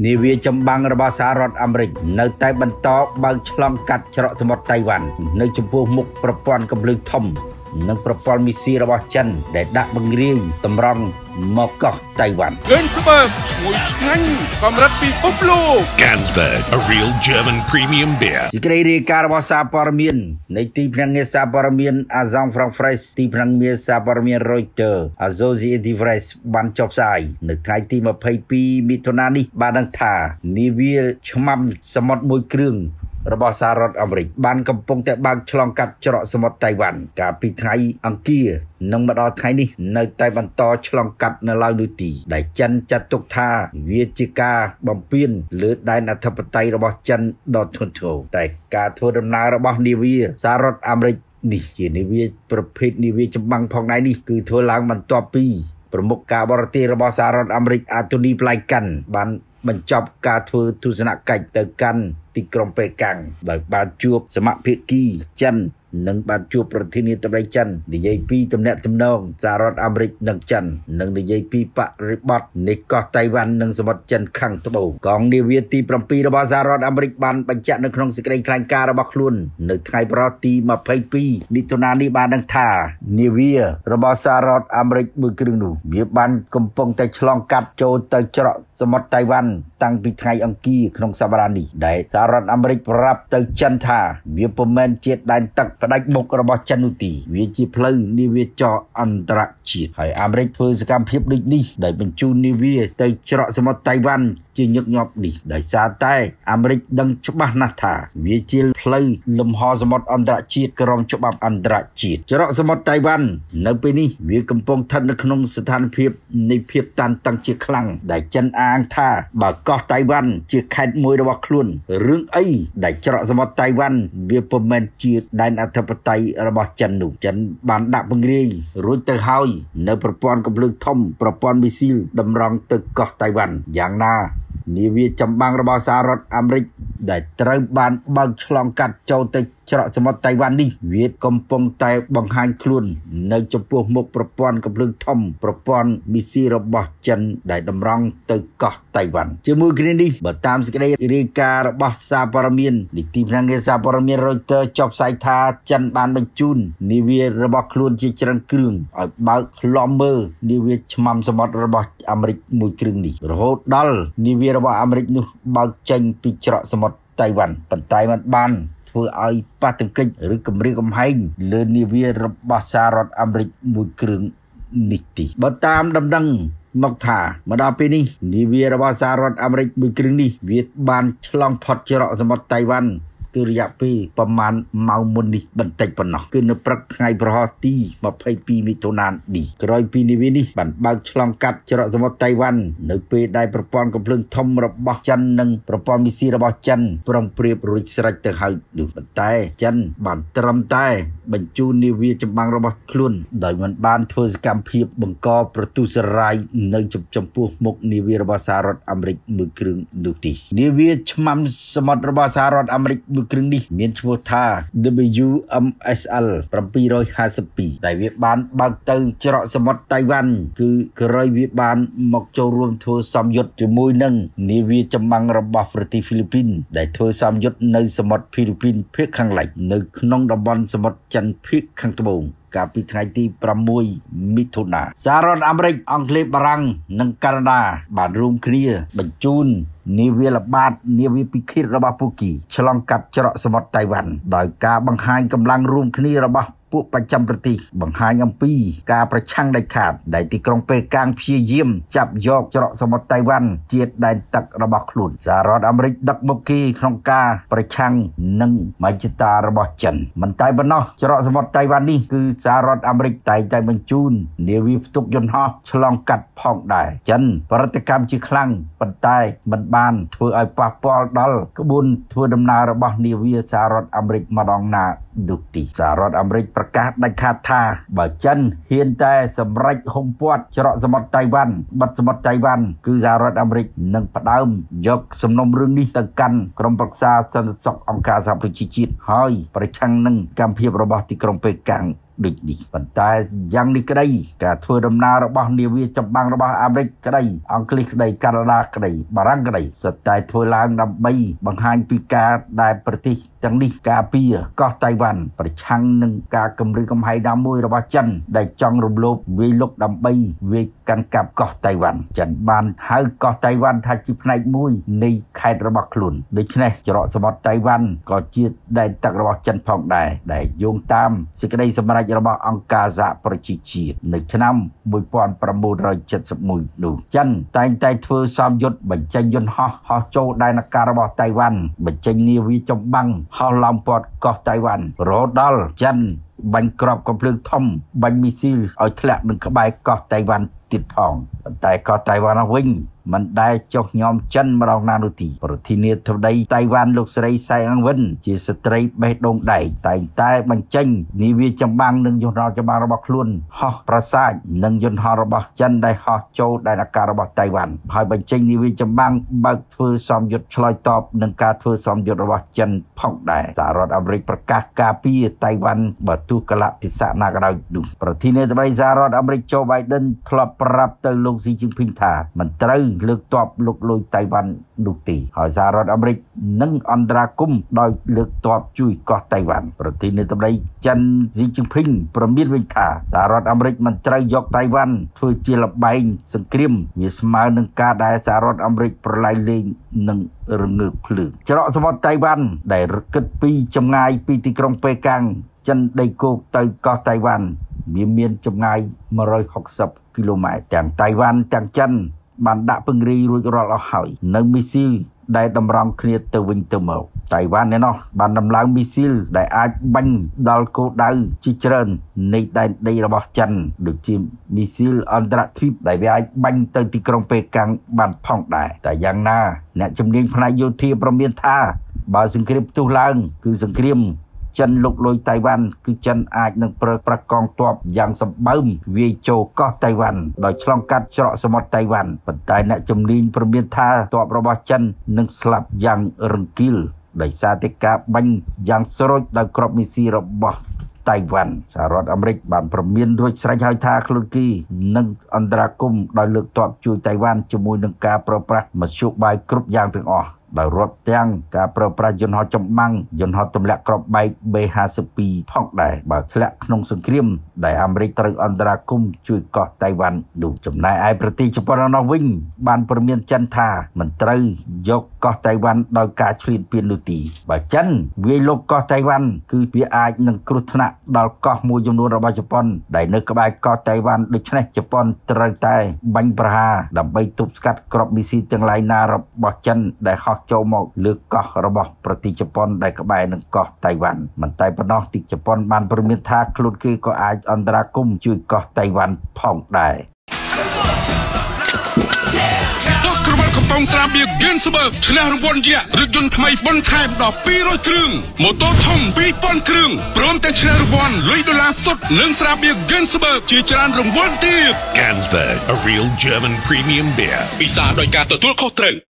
នាវាចម្បាំងរបស់សហរដ្ឋអាមេរិកនៅតែបន្តបើកឆ្លងកាត់ច្រកសមុទ្រតៃវ៉ាន់នៅចំពោះមុខប្រព័ន្ធកម្លាំងធំនិងប្រព័ន្ធមីស៊ីរបស់ចិនដែលដាក់បង្រាយតម្រង់មកកោះតៃវ៉ាន់ Gansberg ឈ្ងុយឆ្ងាញ់កម្រិតពិភពលោក Gansberg a real German premium beer សេចក្តីរាយការណ៍របស់សារព័ត៌មាននៃទីភ្នាក់ងារសារព័ត៌មាន Agence France-Presse ទីភ្នាក់ងារសារព័ត៌មាន Reuters Associated Press បានចុះផ្សាយនៅថ្ងៃទី22មិថុនានេះបានដឹងថានាវាឆ្មាំសមុទ្រមួយគ្រឿងរបស់សហរដ្ឋអាមេរិកបានកំពុងតែបើកឆ្លងកាត់ច្រកសមុទ្រតៃវ៉ាន់កាលពីថ្ងៃអង្គារនិងមកដល់ថ្ងៃនេះនៅតែបន្តឆ្លងកាត់នៅឡើយនោះទីដែលចិនចាត់ទុកថាវាជាការបំពានលើដែនអធិបតេយ្យរបស់ចិនដ៏ធ្ងន់ធ្ងរតែការធ្វើដំណើររបស់នាវាសហរដ្ឋអាមេរិកនេះជានាវាប្រភេទនាវាចម្បាំងផងដែរនេះគឺធ្វើឡើងបន្ទាប់ពីប្រមុខការបរទេសរបស់សហរដ្ឋអាមេរិក Antony Blinken បានបញ្ចប់ការធ្វើទស្សនកិច្ចទៅកាន់ទីក្រុងប៉េកាំងដោយបានជួបសមាភាគីចិននិងបានជួបប្រធានាធិបតីចិននិយាយពីទំនាក់ទំនងសហរដ្ឋអាមេរិកនិងចិននិងនិយាយពីបរិបទនៃកោះតៃវ៉ាន់និងសមុទ្រចិនខាងត្បូងកងនាវាទី7របស់សហរដ្ឋអាមេរិកបានបញ្ជាក់នៅក្នុងសេចក្តីថ្លែងការណ៍របស់ខ្លួននៅថ្ងៃប្រហ័សទី22មិថុនានេះបានដឹងថានាវារបស់សហរដ្ឋអាមេរិកមួយគ្រឿងនោះវាបានកំពុងតែឆ្លងកាត់ចូលទៅច្រកសមុទ្រតៃវ៉ាន់តាំងពីថ្ងៃអង្គារក្នុងសប្តាហ៍នេះដែលសហរដ្ឋអាមេរិកប្រាប់ទៅចិនថាវាពុំមែនជាដែនទឹកផ្ដាច់មុខរបស់ចិននោះទេវាជាផ្លូវនាវាចរអន្តរជាតិហើយអាមេរិកធ្វើសកម្មភាពដូចនេះដោយបញ្ជូននាវាទៅច្រកសមុទ្រតៃវ៉ាន់ជាញឹកញាប់នេះដោយសារតែអាមេរិកដឹងច្បាស់ណាស់ថាវាជាផ្លូវលំហសមុទ្រអន្តរជាតិក្រោមច្បាប់អន្តរជាតិច្រកសមុទ្រតៃវ៉ាន់នៅពេលនេះវាកំពុងស្ថិតនៅក្នុងស្ថានភាពនៃភាពតានតឹងជាខ្លាំងដែលចិនអាងថាបើកោះតៃវ៉ាន់ជាខេត្តមួយរបស់ខ្លួនរឿងអីដែលច្រកសមុទ្រតៃវ៉ាន់វាពុំមែនជាដែនអធិបតេយ្យរបស់ចិននោះចិនបានដាក់បង្រាយរួចទៅហើយនៅប្រព័ន្ធកម្លាំងធំប្រព័ន្ធមីស៊ីលតម្រង់ទៅកោះតៃវ៉ាន់យ៉ាងណានាវាចម្បាំងរបស់សហរដ្ឋអាមេរិកដែលត្រូវបានបើកឆ្លងកាត់ចូលទៅច្រកសមុទ្រតៃវ៉ាន់នេះវាកំពុងតែបង្ហាញខ្លួននៅចំពោះមុខប្រព័ន្ធកម្លាំងធំប្រព័ន្ធមីស៊ីរបស់ចិនដែលតម្រង់ទៅកោះតៃវ៉ាន់ជាមួយគ្នានេះបើតាមសេចក្តីរាយការណ៍របស់សារព័ត៌មាននីតិភ្នាក់ងារសារព័ត៌មាន Reuters ចុះផ្សាយថាចិនបានបញ្ជូននាវារបស់ខ្លួនជាច្រើនគ្រឿងឲ្យបើកឃ្លាំមើលនាវាឆ្មាំសមុទ្ររបស់អាមេរិកមួយគ្រឿងនេះរហូតដល់នាវារបស់អាមេរិកនោះបើកចេញពីច្រកសមុទ្រតៃវ៉ាន់ប៉ុន្តែมันបានធ្វើឲ្យប៉ះទង្គិចឬគម្រាមកំហែងលើនាវារបស់សហរដ្ឋអាមេរិកមួយគ្រឿងនេះទីបើតាមដំណឹងមកថាមកដល់ពេលនេះនាវារបស់សហរដ្ឋអាមេរិកមួយគ្រឿងនេះវាបានឆ្លងផុតច្រកសមុទ្រតៃវ៉ាន់គឺរយៈពេលប្រមាណម៉ោងមុននេះបន្តិចប៉ុណ្ណោះគឺនៅព្រឹកថ្ងៃប្រហ័សទី22មិថុនានេះក្រោយពីនាវានេះបានបើកឆ្លងកាត់ច្រកសមុទ្រតៃវ៉ាន់នៅពេលដែលប្រព័ន្ធកំភ្លើងធំរបស់ចិននិងប្រព័ន្ធមីស៊ីរបស់ចិនប្រងព្រៀបរួចស្រេចទៅហើយនោះប៉ុន្តែចិនបានត្រឹមតែបញ្ជូននាវាចម្បាំងរបស់ខ្លួនដោយមិនបានធ្វើសកម្មភាពបង្កប្រទុសរាយនៅចំពោះមុខនាវារបស់សហរដ្ឋអាមេរិកមួយគ្រឿងនោះទេនាវាឆ្មាំសមុទ្ររបស់សហរដ្ឋអាមេរិកគ្រឿងនេះមានឈ្មោះថា WMSL 752ដែលវាបានបើកទៅច្រកសមុទ្រតៃវ៉ាន់គឺក្រោយវាបានមកចូលរួមធ្វើសម្យុទ្ធជាមួយនឹងនាវាចម្បាំងរបស់ប្រទេសហ្វីលីពីនដែលធ្វើសម្យុទ្ធនៅសមុទ្រហ្វីលីពីនភាគខាងលិចនៅក្នុងតំបន់សមុទ្រចិនភាគខាងត្បូងកាលពីថ្ងៃទី6មិថុនាសហរដ្ឋអាមេរិកអង់គ្លេសបារាំងនិងកាណាដាបានរួមគ្នាបញ្ជូននាវាល្បាតនាវាពិឃាតរបស់ពួកគេឆ្លងកាត់ច្រកសមុទ្រតៃវ៉ាន់ដោយការបង្ហាញកម្លាំងរួមគ្នារបស់ពួកប្រចាំប្រទេសបង្ហាញអំពីការប្រឆាំងដាច់ខាតដែលទីក្រុងប៉េកាំងព្យាយាមចាប់យកច្រកសមុទ្រតៃវ៉ាន់ជាដែនទឹករបស់ខ្លួនសហរដ្ឋអាមេរិកដឹកមុខគេក្នុងការប្រឆាំងនឹងមជ្ឈត្តការរបស់ចិនមិនតែប៉ុណ្ណោះច្រកសមុទ្រតៃវ៉ាន់នេះគឺសហរដ្ឋអាមេរិកតែងតែបញ្ជូននាវាផ្ទុកយន្តហោះឆ្លងកាត់ផងដែរចិនប្រតិកម្មជាខ្លាំងប៉ុន្តែមិនបានធ្វើឲ្យប៉ះពាល់ដល់ក្បួនធ្វើដំណើររបស់នាវាសហរដ្ឋអាមេរិកម្ដងណានោះទេសហរដ្ឋអាមេរិកប្រកាសដាច់ខាតថាបើចិនហ៊ានតែសម្រេចហុំព័ទ្ធច្រកសមុទ្រតៃវ៉ាន់បិទសមុទ្រតៃវ៉ាន់គឺសហរដ្ឋអាមេរិកនឹងផ្ដើមយកសំណុំរឿងនេះទៅកាន់ក្រុមប្រឹក្សាសន្តិសុខអង្គការសហប្រជាជាតិហើយប្រឆាំងនឹងកម្មភាពរបស់ទីក្រុងប៉េកាំងដូចនេះប៉ុន្តែយ៉ាងនេះក្តីការធ្វើដំណើររបស់នាវាចម្បាំងរបស់អាមេរិកក្តីអង់គ្លេសក្តីកាណាដាក្តីបារាំងក្តីសុទ្ធតែធ្វើឡើងដើម្បីបង្ហាញពីការដែលប្រទេសទាំងនេះការពារកោះតៃវ៉ាន់ប្រឆាំងនឹងការគំរាមកំហែងណាមួយរបស់ចិនដែលចង់រំលោភវាយលុកដើម្បីវាយកាន់កាប់កោះតៃវ៉ាន់ចិនបានហៅកោះតៃវ៉ាន់ថាជាផ្នែកមួយនៃខេត្តរបស់ខ្លួនដូច្នេះច្រកសមុទ្រតៃវ៉ាន់ក៏ជាដែនទឹករបស់ចិនផងដែរដែលយោងតាមសេចក្តីសម្រេចរបស់អង្គការសហប្រជាជាតិនៅឆ្នាំ1971នោះចិនតែងតែធ្វើសំយុទ្ធបញ្ចេញយន្តហោះចូលដែនអាកាសរបស់តៃវ៉ាន់បញ្ចេញនាវាចម្បាំងហោះឡោមព័ទ្ធកោះតៃវ៉ាន់រហូតដល់ចិនបាញ់គ្រាប់កំភ្លើងធំបាញ់មីស៊ីលឲ្យធ្លាក់នឹងក្បែរកោះតៃវ៉ាន់ទៀតផងប៉ុន្តែកោះតៃវ៉ាន់នោះវិញមិនដែលចុះញោមចិនម្ដងណានោះទេប្រធានាធិបតីតៃវ៉ាន់លោកស្រីសៃអង្វិនជាស្ត្រីបេះដូងដែកតែងតែបញ្ចេញនាវាចម្បាំងនិងយន្តហោះចម្បាំងរបស់ខ្លួនហោះប្រសាចនិងយន្តហោះរបស់ចិនដែលហោះចូលដែនអាកាសរបស់តៃវ៉ាន់ហើយបញ្ចេញនាវាចម្បាំងបើកធ្វើសំយុទ្ធឆ្លើយតបនឹងការធ្វើសំយុទ្ធរបស់ចិនផងដែរសហរដ្ឋអាមេរិកប្រកាសការពារតៃវ៉ាន់បើទោះកលៈទេសៈណាក៏ដោយនោះប្រធានាធិបតីសហរដ្ឋអាមេរិកโจ Biden ធ្លាប់ប្រាប់ទៅលោកស៊ីជីនភីងថាមិនត្រូវលើកទ័ពលុកលុយតៃវ៉ាន់នោះទេហើយសហរដ្ឋអាមេរិកនឹងអន្តរាគមន៍ដោយលើកទ័ពជួយកោះតៃវ៉ាន់ប្រធានាធិបតីចិនស៊ីជីនភីងប្រមានវិញថាសហរដ្ឋអាមេរិកមិនត្រូវយកតៃវ៉ាន់ធ្វើជាលបែងសង្គ្រាមវាស្មើនឹងការដែលសហរដ្ឋអាមេរិកប្រឡែងលេងនឹងរងើបភ្លើងច្រកសមុទ្រតៃវ៉ាន់ដែលគិតពីចម្ងាយពីទីក្រុងប៉េកាំងចិនដីគោកទៅកោះតៃវ៉ាន់មានចម្ងាយ160គីឡូម៉ែត្រទាំងតៃវ៉ាន់ទាំងចិនបានដាក់ពង្រាយរួចរាល់អស់ហើយនៅមីស៊ីលដែលតម្រង់គ្នាទៅវិញទៅមកតៃវ៉ាន់នេះបានដំឡើងមីស៊ីលដែលអាចបាញ់ដល់គោលដៅជាច្រើននៃដែនដីរបស់ចិនដូចជាមីស៊ីលអន្តរទ្វីបដែលវាអាចបាញ់ទៅទីក្រុងប៉េកាំងបានផងដែរតែយ៉ាងណាអ្នកជំនាញផ្នែកយោធាប្រមានថាបើសង្គ្រាមផ្ទុះឡើងគឺសង្គ្រាមចិនលុកលុយតៃវ៉ាន់គឺចិនអាចនឹងប្រើប្រាស់កងទ័ពយ៉ាងសម្បើមវាយចូលកោះតៃវ៉ាន់ដោយឆ្លងកាត់ច្រកសមុទ្រតៃវ៉ាន់ប៉ុន្តែអ្នកជំនាញប្រមានថាទ័ពរបស់ចិននឹងស្លាប់យ៉ាងរង្គាលដោយសារតែការបាញ់យ៉ាងស្រូចដោយគ្រាប់មីស៊ីលរបស់តៃវ៉ាន់សហរដ្ឋអាមេរិកបានប្រមានរួចស្រេចហើយថាខ្លួនគេនឹងអន្តរាគមន៍ដោយលើកទ័ពជួយតៃវ៉ាន់ជាមួយនឹងការប្រើប្រាស់មធ្យោបាយគ្រប់យ៉ាងទាំងអស់ដោយរាប់ទាំងការប្រើប្រាស់យន្តហោះចម្បាំងយន្តហោះទម្លាក់គ្រាប់បែក B-52 ផងដែរបើធ្លាក់ក្នុងសង្គ្រាមដែលអាមេរិកត្រូវអន្តរាគមន៍ជួយកោះតៃវ៉ាន់នោះចំណែកឯប្រទេសជប៉ុននោះវិញបានព្រមានចិនថាមិនត្រូវយកកោះតៃវ៉ាន់ដោយការឈ្លានពាននោះទេបើចិនវាយលុកកោះតៃវ៉ាន់គឺវាអាចនឹងគ្រោះថ្នាក់ដល់កោះមួយចំនួនរបស់ជប៉ុនដែលនៅក្បែរកោះតៃវ៉ាន់ដូច្នេះជប៉ុនត្រូវតែបាញ់ប្រហារដើម្បីទប់ស្កាត់គ្រាប់មីស៊ីលទាំងឡាយណារបស់ចិនដែលហោះចូលមកលើកោះរបស់ប្រទេសជប៉ុនដែលក្បែរនឹងកោះតៃវ៉ាន់មិនតែប៉ុណ្ណោះទីជប៉ុនបានព្រមានថាខ្លួនគេក៏អាចអន្តរាគមន៍ជួយកោះតៃវ៉ាន់ផងដែរក្រវ៉ាត់កំប៉ុងត្រាបៀ Ginsberg ឈ្នះរង្វាន់យក្សរថយន្តថ្មីបន្ថែមដល់200គ្រឿងម៉ូតូធំ2000គ្រឿងព្រមទាំងឈ្នះរង្វាន់លុយដុល្លារសុទ្ធនិងស្រាបៀ Ginsberg ជាច្រើនរង្វាន់ទៀត Gansberg, a real German premium beer. ពិសាដោយការទទួលខុសត្រូវ